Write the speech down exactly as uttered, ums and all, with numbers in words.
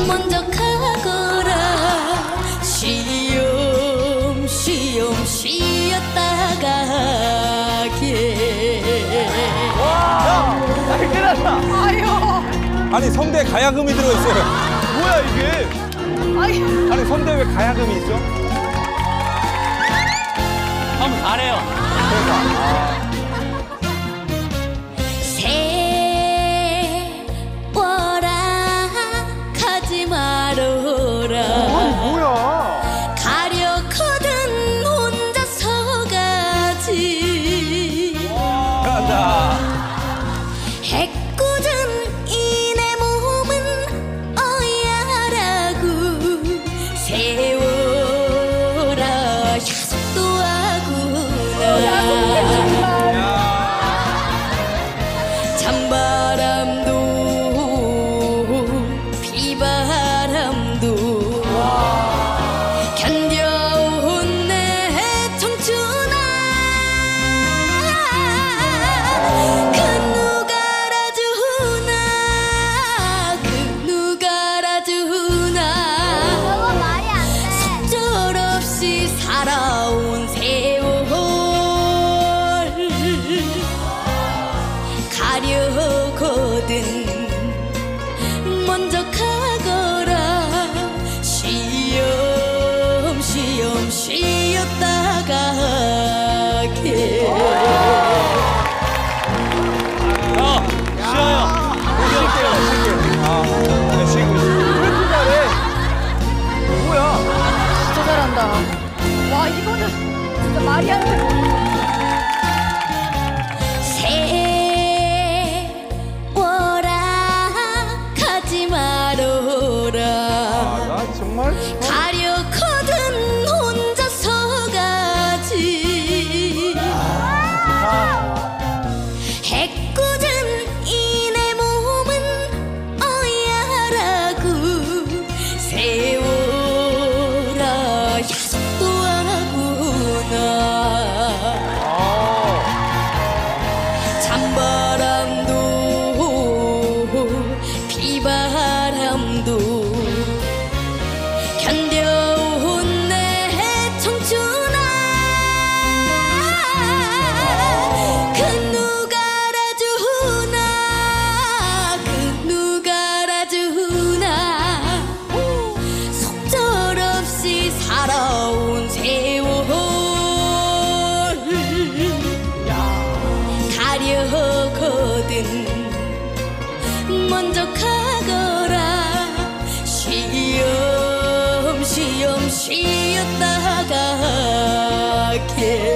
먼저 가거라. 쉬엄쉬엄 쉬었다 가게. 와, 잘 끝났다. 아유. 아니 성대에 가야금이 들어있어요. 뭐야 이게? 아유. 아니 성대에 왜 가야금이 있어? 형 잘해요. 그러니까. 아. 세워라 가지 말어라. 아니 뭐야? 가려거든 혼자서 가지. 간다. 해꾸은 이내 몸은 어야라고. 세워라 야속도 하구나. 찬바람도 비바람도 견뎌온 내 청춘아. 그 누가 알아주나. 그 누가 알아주나. 속절없이 살아온 세월 가려거든 먼저 가거라. 쉬엄쉬엄 쉬었다 가게. 형 쉬어요. 쉴게요, 쉴게요. 아, 네, 쉬고 있어요. 왜 이렇게 잘해? 뭐야? 진짜 잘한다. 와, 이거는 진짜 말이 안 돼. 세워라 가지 말어라. 나 정말 가려거든 혼자서 가지. 해꾸은 이내 몸은 어야라고. 세워라 야속도 하구나. 찬바람도 비바람도 견뎌온 내 청춘아. 그 누가 알아주나. 그 누가 알아주나. 속절없이 살아온 세월 가려거든 먼저 가거라. 쉬엄쉬엄 쉬었다 가게.